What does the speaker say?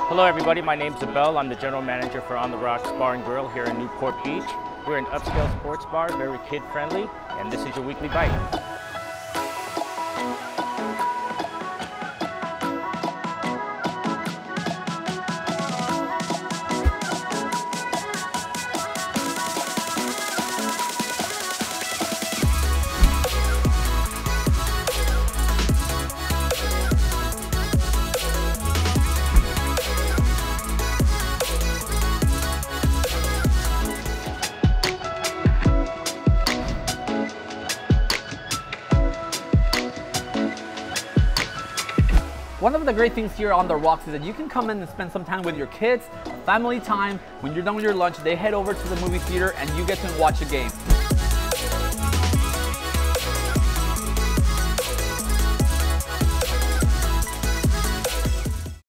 Hello everybody, my name's Abel. I'm the general manager for On the Rocks Bar and Grill here in Newport Beach. We're an upscale sports bar, very kid friendly, and this is your weekly bite. One of the great things here on The Rocks is that you can come in and spend some time with your kids, family time. When you're done with your lunch, they head over to the movie theater and you get to watch a game.